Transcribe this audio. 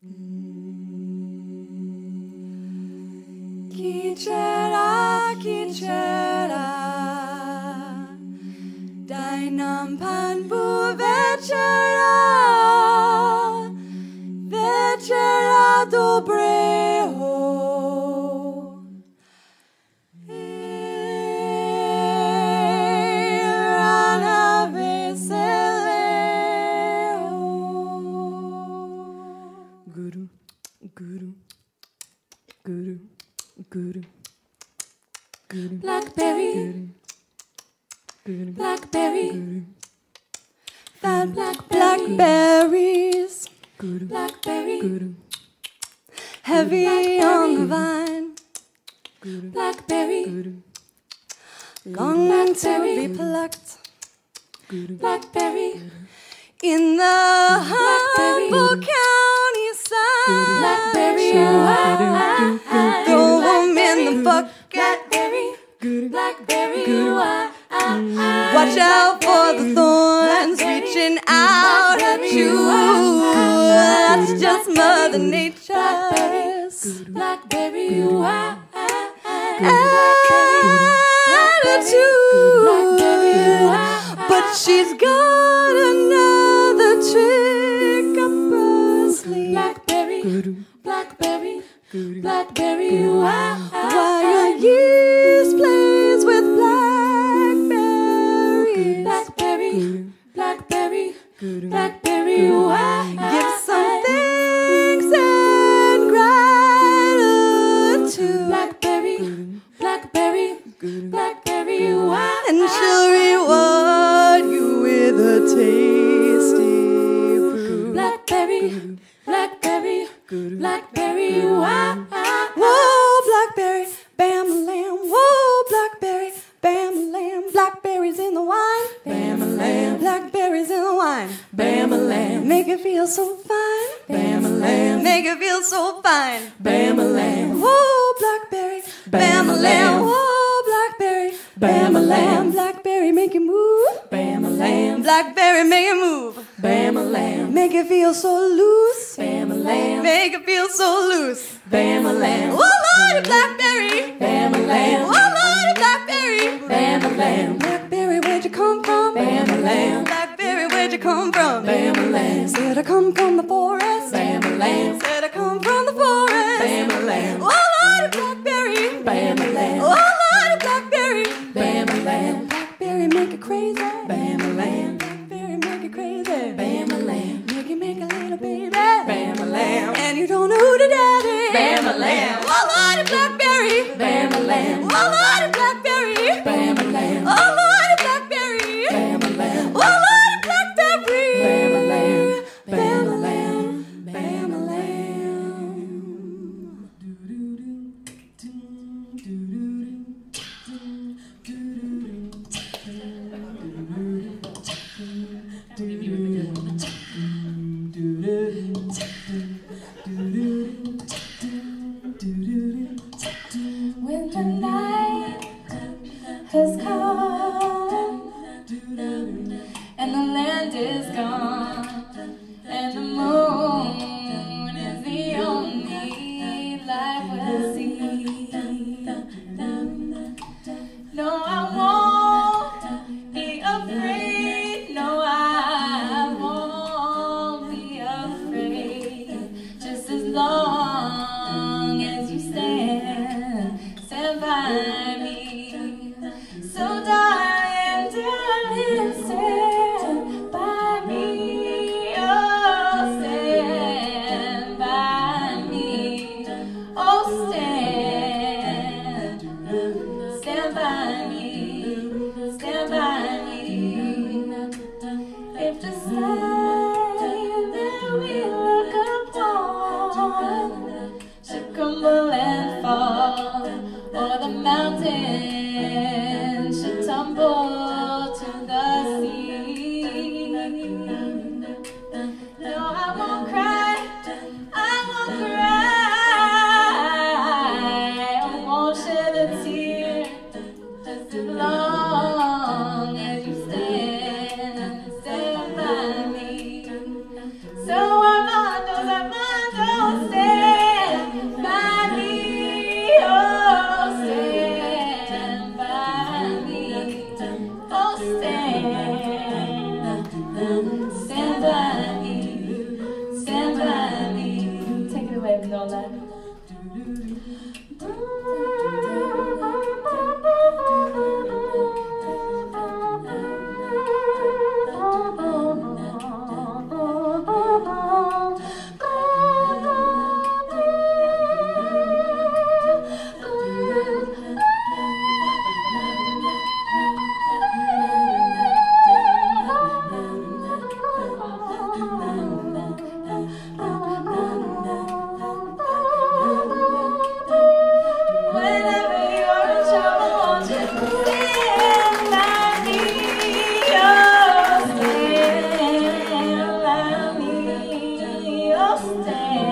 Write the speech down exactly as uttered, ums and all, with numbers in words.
Chi c'era, chi c'era, dai nampan bu večera, večera dobrého. I rana veselého. Guru, guru, guru. Guru, guru, blackberry, guru, blackberry, guru, fat black blackberries, guru, blackberry, guru, heavy blackberry on the vine, guru, blackberry, guru, long to be plucked, guru, blackberry, in the humble county side, blackberry, throw them in the bucket, blackberry, blackberry, watch out for the thorns reaching out at you. That's just Mother Nature's blackberry attitude. But she's got another trick up her sleeve. Blackberry, blackberry, blackberry, while your yeast plays with blackberries. Blackberry, blackberry, blackberry, give some thanks and gratitude. Blackberry, blackberry, blackberry, and she'll reward you with a tasty fruit. Blackberry, blackberry, blackberry, whoa, blackberry, bam lamb, whoa, blackberry, bam lamb, blackberries in the wine, bam lamb, blackberries in the wine, bam lamb, make it feel so fine, bam lamb, make it feel so fine, bam lamb, whoa, blackberry, bam lamb, whoa, blackberry, bam lamb, blackberry, make it move, bam lamb, blackberry, make it move, bam lamb, make it feel so loose, bam lamb, make it feel so loose, bam lamb, oh Lordy, blackberry, bam lamb, oh Lordy, blackberry, bam lamb, blackberry, where'd you come from, bam lamb, blackberry, where'd you come from, bam lamb, said I come from the forest, bam lamb, said I come from the forest, bam lamb, oh Lordy, blackberry, bam lamb, oh Lordy, blackberry, bam lamb, blackberry, make it crazy, bam lamb, blackberry, make it crazy, bam lamb, make it make a little baby, bam lamb, and you don't know who the daddy, bam lamb, oh Lordy, blackberry, bam lamb, oh Lordy, blackberry, bam lamb, oh Lordy, blackberry, bam lamb, oh Lordy, blackberry, bam lamb, bam lamb, bam lamb. When the night has come and the land is gone and the moon is the only light we'll see. No, I won't be afraid. No, I won't be afraid. Just as long as you stand, stand by me. So darling, darling, stand by me. Oh, stand by me. Oh, stand, stand by me. Stand by me. If the sky that we look upon all that. Stand